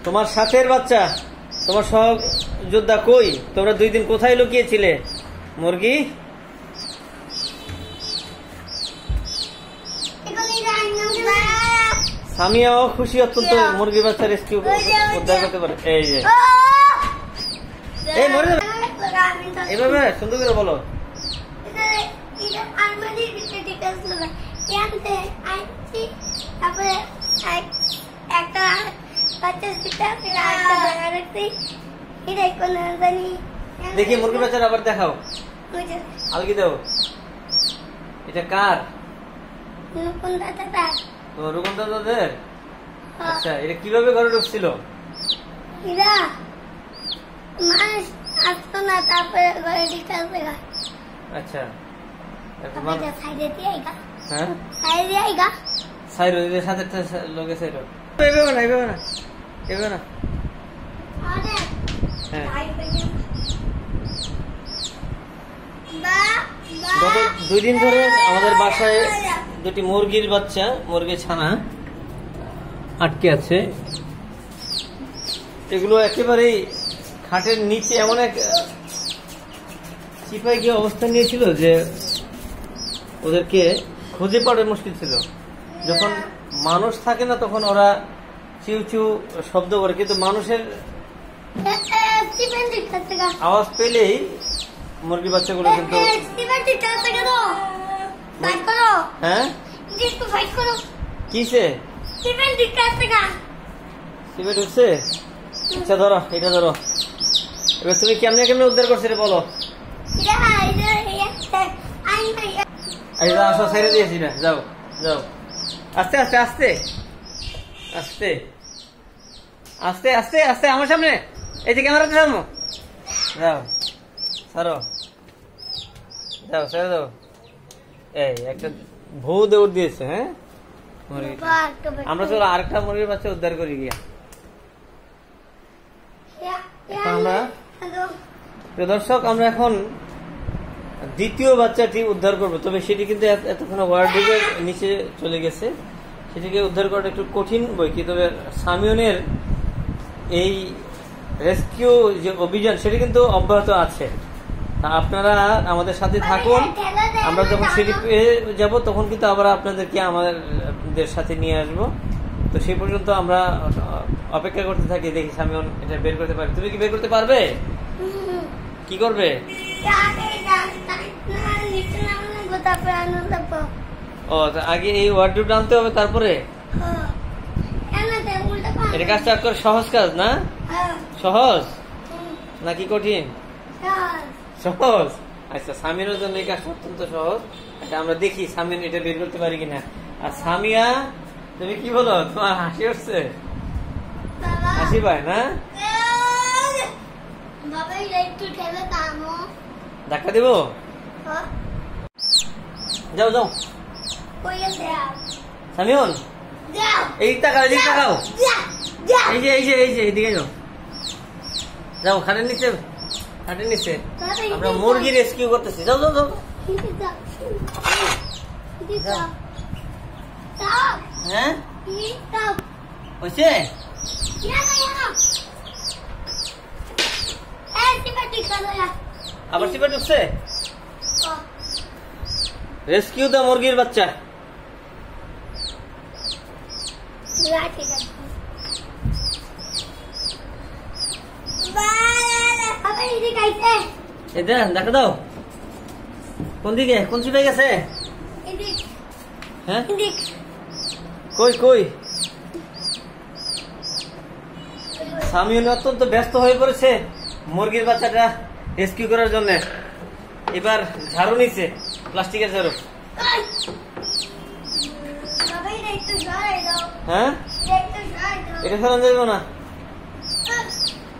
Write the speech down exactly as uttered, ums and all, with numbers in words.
তোমার সাথের বাচ্চা, তোমার সহযোদ্ধা কই? তোমরা দুই দিন কোথায় লুকিয়েছিলে মুরগি? সামিয়াও খুশি অত্যন্ত মুরগি বাচ্চা রেস্কিউ উদ্ধার করতে পারে। এই যে এই মরে যাবে এভাবে সুন্দর করে বলো। দেখি মুরগি বাচ্চাটা আবার দেখাও, আলগি দাও। এটা কার? রুকন দাদাদের। আচ্ছা, এটা কিভাবে ঘরে ঢুকছিল? আচ্ছা, গত দুই দিন ধরে আমাদের বাসায় দুটি মুরগির বাচ্চা, মুরগির ছানা আটকে আছে। এগুলো একেবারেই খাটের নিচে এমন এক চিপায় গিয়ে অবস্থান নিয়েছিল যে ওদেরকে খুঁজে পাওয়া মুশকিল ছিল। যখন মানুষ থাকে না তখন ওরা চিউ চিউ শব্দ করে, কিন্তু মানুষের আওয়াজ পেলেই মুরগি বাচ্চাগুলো কিন্তু হ্যাঁ কিসে সিমেন্ট উঠছে। আচ্ছা ধরো, এটা ধরো। এবার তুমি কেমনে কেমনে উদ্ধার করছো রে বলো। আসো, ছেড়ে দিয়েছি না, যাও যাও, আস্তে আস্তে আস্তে আস্তে আস্তে আস্তে আস্তে আমার সামনে, এই যে ক্যামেরাতে সামনে যাও, ছাড়ো, যাও ছেড়ে দাও। এই একটা ভৌ দৌড় দিয়েছে। হ্যাঁ, আমরা চলো আরেকটা মুরগির বাচ্চা উদ্ধার করি গিয়া। আমরা দর্শক আমরা এখন দ্বিতীয় বাচ্চাটি উদ্ধার করবো, তবে সেটি কিন্তু এতক্ষণ ওয়ার্ডরোবের নিচে চলে গেছে। সেটিকে উদ্ধার করাটা একটু কঠিন বই কি, তবে সামিউনের এই রেস্কিউ যে অভিযান সেটি কিন্তু অব্যাহত আছে। আপনারা আমাদের সাথে থাকুন। আমরা যখন সেটি পেয়ে যাব তখন কিন্তু আবার আপনাদেরকে আমাদের সাথে নিয়ে আসবো। তো সেই পর্যন্ত আমরা অপেক্ষা করতে থাকি, দেখি সামিউন এটা বের করতে পারে। তুমি কি বের করতে পারবে? কি করবে? ও আগে এই ওয়ার্ডরোব আনতে হবে, তারপরে এটা কাজটা করে সহজ কাজ না? সহজ নাকি কঠিন? সহজ। আচ্ছা, সামিনের জন্য এই কাজটা অত্যন্ত সহজ। আচ্ছা, আমরা দেখি সামিন এটা বের করতে পারি কিনা। আর সামিয়া তুমি কি বলো, তোমার হাসি উঠছে? হাসি পায় না? ধাক্কা দিব? যাও যাও সামিউন, এই তাকাও, এই তাকাও, এই যে এই যে এই যে এইদিকে যাও, যাও খাটের নিচে, খাটের নিচে আমরা মুরগি রেস্কিউ করতেছি। যাও যাও যাও। হ্যাঁ হয়েছে? আবার চিপে ঢুকছে। রেস্কিউ দা মুরগির বাচ্চা। দেখা দাও কোন দিকে, কোন চিপে গেছে? হ্যাঁ কই কই? সামিউন অত্যন্ত ব্যস্ত হয়ে পড়েছে মুরগির বাচ্চাটা রেস্কিউ করার জন্য। এবার ঝাড়ু নিচ্ছে, প্লাস্টিকের ঝাড়ু। হ্যাঁ, এটা ফেলানো যাবে না।